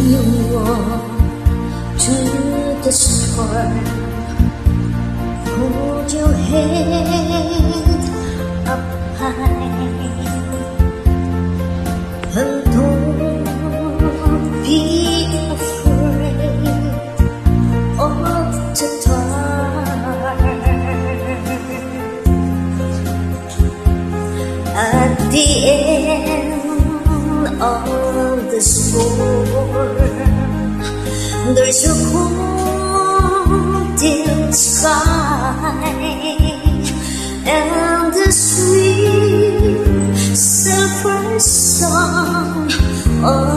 you walk to the shore, hold your head up high, and don't be afraid of the dark. At the end of the storm, there's a golden sky and the sweet silver song of